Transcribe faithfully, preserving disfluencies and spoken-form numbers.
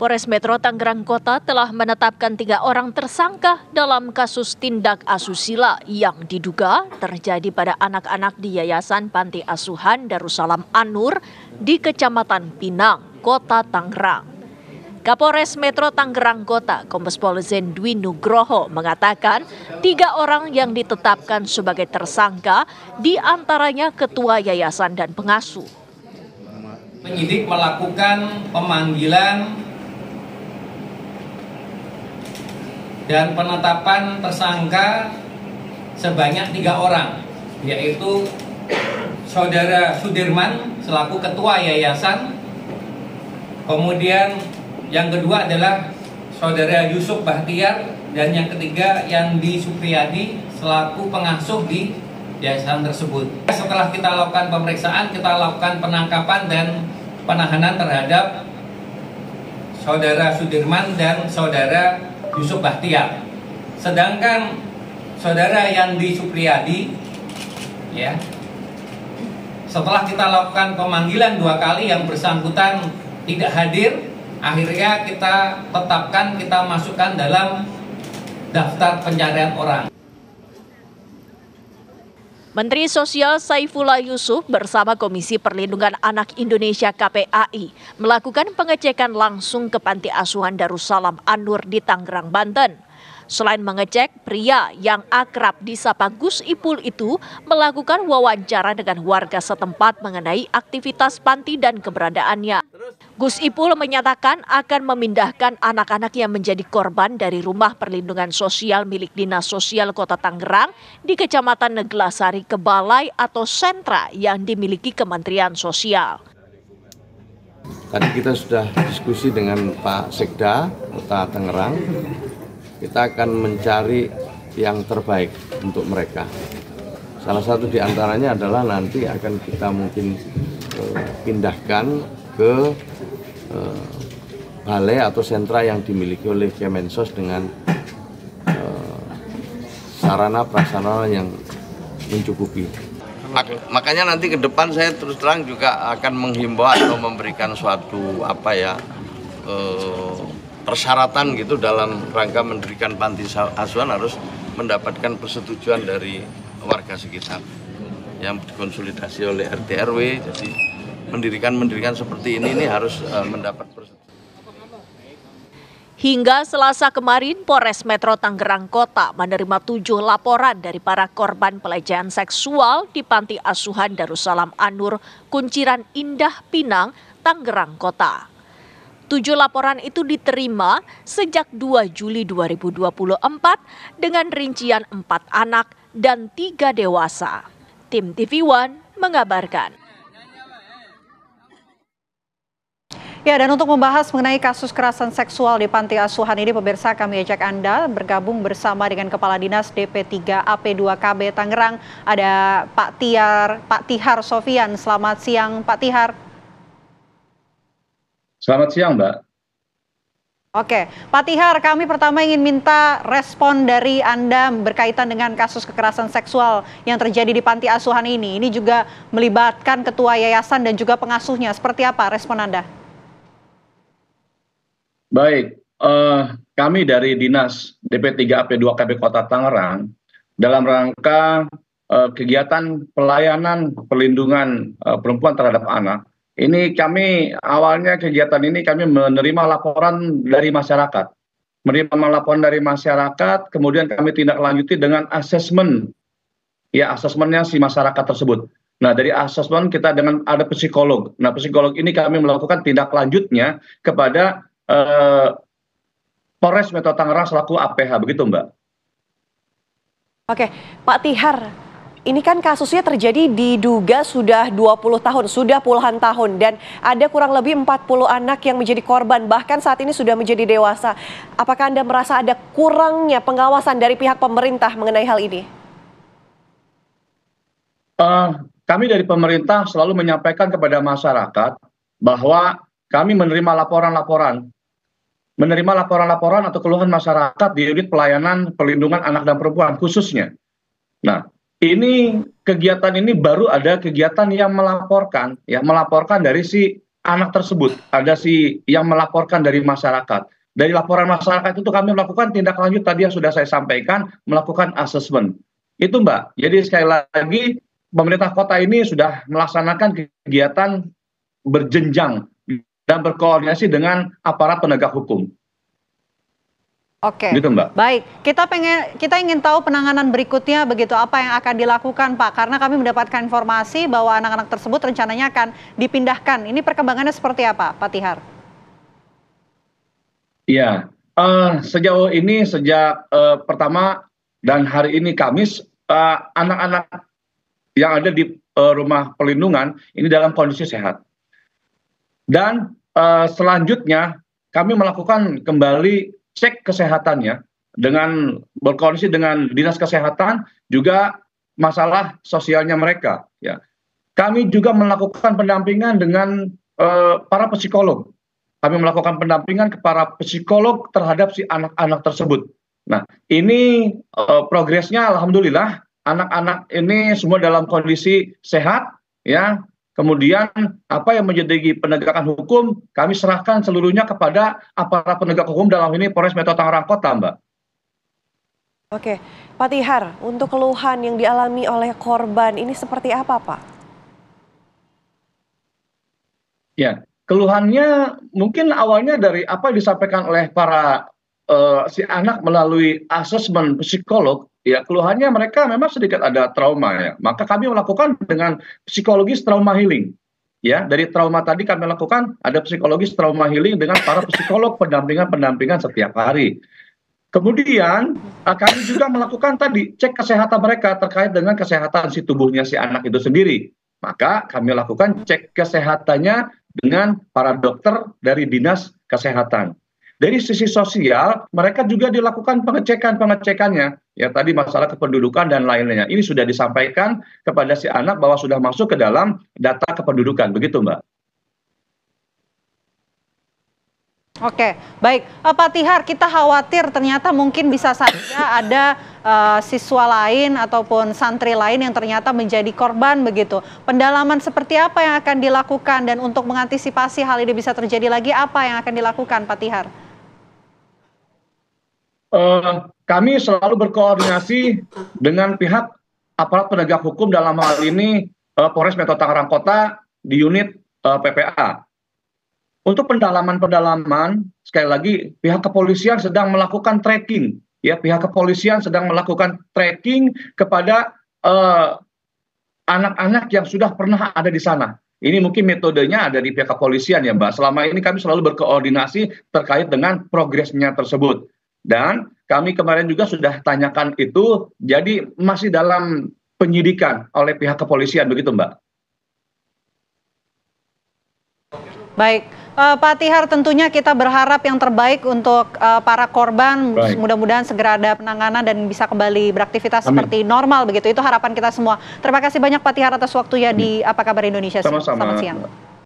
Polres Metro Tangerang Kota telah menetapkan tiga orang tersangka dalam kasus tindak asusila yang diduga terjadi pada anak-anak di Yayasan Panti Asuhan Darussalam An-Nur di Kecamatan Pinang, Kota Tangerang. Kapolres Metro Tangerang Kota, Kombes Pol Zen Dwi Nugroho mengatakan tiga orang yang ditetapkan sebagai tersangka diantaranya ketua yayasan dan pengasuh. Penyidik melakukan pemanggilan dan penetapan tersangka sebanyak tiga orang, yaitu Saudara Sudirman selaku ketua yayasan, kemudian yang kedua adalah Saudara Yusuf Bahtiar, dan yang ketiga Yandi Supriyadi selaku pengasuh di yayasan tersebut. Setelah kita lakukan pemeriksaan, kita lakukan penangkapan dan penahanan terhadap Saudara Sudirman dan Saudara Yusuf Bahtiar. Sedangkan Saudara Yandi Supriyadi, ya, setelah kita lakukan pemanggilan dua kali yang bersangkutan tidak hadir, akhirnya kita tetapkan, kita masukkan dalam daftar pencarian orang. Menteri Sosial Saifullah Yusuf bersama Komisi Perlindungan Anak Indonesia K P A I melakukan pengecekan langsung ke Panti Asuhan Darussalam An-Nur di Tangerang, Banten. Selain mengecek, pria yang akrab disapa Gus Ipul itu melakukan wawancara dengan warga setempat mengenai aktivitas panti dan keberadaannya. Gus Ipul menyatakan akan memindahkan anak-anak yang menjadi korban dari rumah perlindungan sosial milik Dinas Sosial Kota Tangerang di Kecamatan Neglasari ke balai atau sentra yang dimiliki Kementerian Sosial. Tadi kita sudah diskusi dengan Pak Sekda Kota Tangerang. Kita akan mencari yang terbaik untuk mereka. Salah satu di antaranya adalah nanti akan kita mungkin uh, pindahkan ke uh, balai atau sentra yang dimiliki oleh Kemensos dengan uh, sarana prasarana yang mencukupi. Mak makanya nanti ke depan saya terus terang juga akan menghimbau atau memberikan suatu apa ya uh, persyaratan gitu dalam rangka mendirikan panti asuhan harus mendapatkan persetujuan dari warga sekitar yang dikonsolidasi oleh R T R W. Jadi mendirikan mendirikan seperti ini ini harus uh, mendapat persetujuan. Hingga Selasa kemarin, Polres Metro Tangerang Kota menerima tujuh laporan dari para korban pelecehan seksual di Panti Asuhan Darussalam An-Nur, Kunciran Indah, Pinang, Tangerang Kota. Tujuh laporan itu diterima sejak dua Juli dua ribu dua puluh empat dengan rincian empat anak dan tiga dewasa. Tim T V One mengabarkan. Ya, dan untuk membahas mengenai kasus kekerasan seksual di Panti Asuhan ini, pemirsa, kami ajak Anda bergabung bersama dengan Kepala Dinas D P tiga A P dua K B Tangerang, ada Pak Tiar, Pak Tihar Sofian. Selamat siang, Pak Tihar. Selamat siang, Mbak. Oke, Pak Tihar, kami pertama ingin minta respon dari Anda berkaitan dengan kasus kekerasan seksual yang terjadi di Panti Asuhan ini. Ini juga melibatkan ketua yayasan dan juga pengasuhnya. Seperti apa respon Anda? Baik, eh, kami dari Dinas D P tiga A P dua K B Kota Tangerang dalam rangka eh, kegiatan pelayanan perlindungan eh, perempuan terhadap anak. Ini kami awalnya kegiatan ini kami menerima laporan dari masyarakat. Menerima laporan dari masyarakat, kemudian kami tindak lanjuti dengan asesmen. Ya, asesmennya si masyarakat tersebut. Nah, dari asesmen kita dengan ada psikolog. Nah, psikolog ini kami melakukan tindak lanjutnya kepada eh, Polres Metro Tangerang selaku A P H, begitu, Mbak. Oke, Pak Tihar. Ini kan kasusnya terjadi diduga sudah dua puluh tahun, sudah puluhan tahun, dan ada kurang lebih empat puluh anak yang menjadi korban, bahkan saat ini sudah menjadi dewasa. Apakah Anda merasa ada kurangnya pengawasan dari pihak pemerintah mengenai hal ini? Uh, kami dari pemerintah selalu menyampaikan kepada masyarakat bahwa kami menerima laporan-laporan, menerima laporan-laporan atau keluhan masyarakat di unit pelayanan perlindungan anak dan perempuan khususnya. Nah, ini kegiatan ini baru ada kegiatan yang melaporkan, ya melaporkan dari si anak tersebut, ada si yang melaporkan dari masyarakat. Dari laporan masyarakat itu kami melakukan tindak lanjut tadi yang sudah saya sampaikan, melakukan asesmen. Itu Mbak, jadi sekali lagi pemerintah kota ini sudah melaksanakan kegiatan berjenjang dan berkoordinasi dengan aparat penegak hukum. Oke, gitu, Mbak. Baik. Kita pengen, kita ingin tahu penanganan berikutnya begitu apa yang akan dilakukan, Pak? Karena kami mendapatkan informasi bahwa anak-anak tersebut rencananya akan dipindahkan. Ini perkembangannya seperti apa, Pak Tihar? Iya, uh, sejauh ini sejak uh, pertama dan hari ini Kamis, anak-anak uh, yang ada di uh, rumah pelindungan ini dalam kondisi sehat. Dan uh, selanjutnya kami melakukan kembali cek kesehatannya dengan berkoordinasi dengan dinas kesehatan, juga masalah sosialnya mereka. Ya, kami juga melakukan pendampingan dengan uh, para psikolog. Kami melakukan pendampingan ke para psikolog terhadap si anak-anak tersebut. Nah, ini uh, progresnya alhamdulillah anak-anak ini semua dalam kondisi sehat, ya. Kemudian apa yang menjadi penegakan hukum kami serahkan seluruhnya kepada aparat penegak hukum, dalam ini Polres Metro Tangerang Kota, Mbak. Oke, Pak Tihar, untuk keluhan yang dialami oleh korban ini seperti apa, Pak? Ya, keluhannya mungkin awalnya dari apa yang disampaikan oleh para uh, si anak melalui asesmen psikolog. Ya, keluhannya mereka memang sedikit ada trauma, ya. Maka kami melakukan dengan psikologis trauma healing. Ya, dari trauma tadi kami lakukan ada psikologis trauma healing dengan para psikolog pendampingan-pendampingan setiap hari. Kemudian kami juga melakukan tadi cek kesehatan mereka terkait dengan kesehatan si tubuhnya si anak itu sendiri. Maka kami lakukan cek kesehatannya dengan para dokter dari dinas kesehatan. Dari sisi sosial, mereka juga dilakukan pengecekan-pengecekannya. Ya, tadi masalah kependudukan dan lain-lainnya. Ini sudah disampaikan kepada si anak bahwa sudah masuk ke dalam data kependudukan. Begitu, Mbak. Oke, baik. Uh, Pak Tihar, kita khawatir ternyata mungkin bisa saja ada uh, siswa lain ataupun santri lain yang ternyata menjadi korban begitu. Pendalaman seperti apa yang akan dilakukan dan untuk mengantisipasi hal ini bisa terjadi lagi, apa yang akan dilakukan, Pak Tihar? Uh, kami selalu berkoordinasi dengan pihak aparat penegak hukum, dalam hal ini uh, Polres Metro Tangerang Kota di unit uh, P P A. Untuk pendalaman-pendalaman, sekali lagi pihak kepolisian sedang melakukan tracking, ya pihak kepolisian sedang melakukan tracking kepada anak-anak uh, yang sudah pernah ada di sana. Ini mungkin metodenya ada di pihak kepolisian, ya Mbak. Selama ini kami selalu berkoordinasi terkait dengan progresnya tersebut. Dan kami kemarin juga sudah tanyakan itu, jadi masih dalam penyidikan oleh pihak kepolisian, begitu Mbak. Baik, uh, Pak Tihar, tentunya kita berharap yang terbaik untuk uh, para korban. Mudah-mudahan segera ada penanganan dan bisa kembali beraktivitas Amin. Seperti normal begitu. Itu harapan kita semua. Terima kasih banyak Pak Tihar atas waktunya di Apa Kabar Indonesia. Sama-sama. Selamat siang.